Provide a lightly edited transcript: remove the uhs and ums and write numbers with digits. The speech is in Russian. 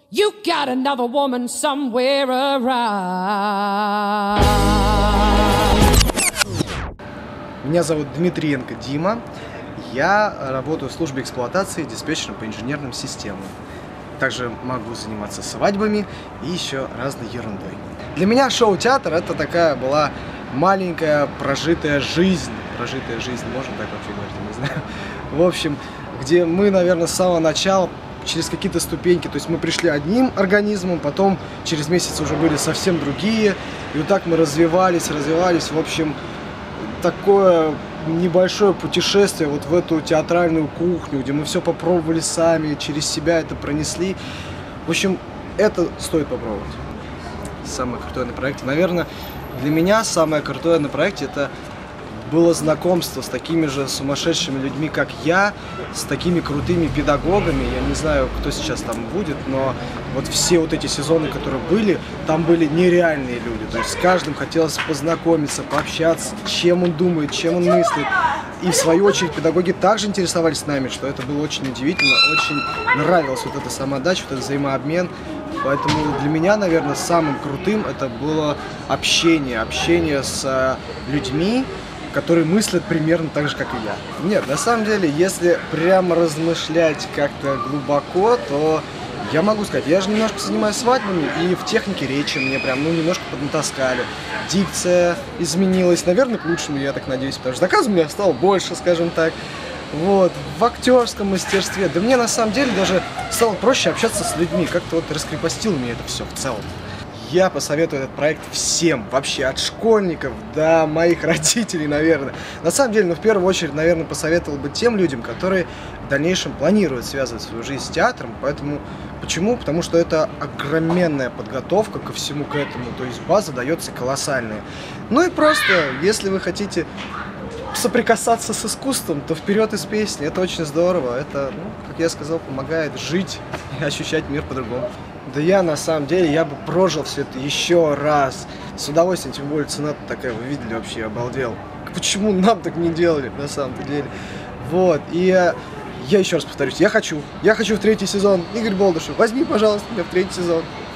You got another woman somewhere around. Меня зовут Дмитриенко Дима. Я работаю в службе эксплуатации диспетчером по инженерным системам. Также могу заниматься свадьбами и еще разной ерундой. Для меня шоу-театр — это такая была маленькая прожитая жизнь. Прожитая жизнь, можно так вообще говорить, не знаю. В общем, где мы, наверное, с самого начала через какие-то ступеньки, то есть мы пришли одним организмом, потом через месяц уже были совсем другие, и вот так мы развивались. В общем, такое небольшое путешествие вот в эту театральную кухню, где мы все попробовали сами, через себя это пронесли. В общем, это стоит попробовать. Самое крутое на проекте. Наверное, для меня самое крутое на проекте — это было знакомство с такими же сумасшедшими людьми, как я, с такими крутыми педагогами. Я не знаю, кто сейчас там будет, но вот все вот эти сезоны, которые были, там были нереальные люди. То есть с каждым хотелось познакомиться, пообщаться, чем он думает, чем он мыслит. И в свою очередь педагоги также интересовались нами, что это было очень удивительно, очень нравилась вот эта самоотдача, вот этот взаимообмен. Поэтому для меня, наверное, самым крутым это было общение с людьми, которые мыслят примерно так же, как и я. Нет, на самом деле, если прямо размышлять как-то глубоко, то я могу сказать, я же немножко занимаюсь свадьбами, и в технике речи мне прям, немножко поднатаскали. Дикция изменилась, наверное, к лучшему, я так надеюсь, потому что заказов у меня стало больше, скажем так. Вот, в актерском мастерстве, да мне на самом деле даже стало проще общаться с людьми, как-то вот раскрепостило мне это все в целом. Я посоветую этот проект всем, вообще, от школьников до моих родителей, наверное. На самом деле, в первую очередь, наверное, посоветовал бы тем людям, которые в дальнейшем планируют связывать свою жизнь с театром. Почему? Потому что это огроменная подготовка ко всему к этому, то есть база дается колоссальная. Ну и просто, если вы хотите соприкасаться с искусством, то вперед из песни, это очень здорово, это, как я сказал, помогает жить и ощущать мир по-другому. Да я, на самом деле, я бы прожил все это еще раз. С удовольствием, тем более цена-то такая, вы видели, вообще обалдел. Почему нам так не делали, на самом-то деле? Вот, и я еще раз повторюсь, я хочу в третий сезон. Игорь Болдышев, возьми, пожалуйста, меня в третий сезон.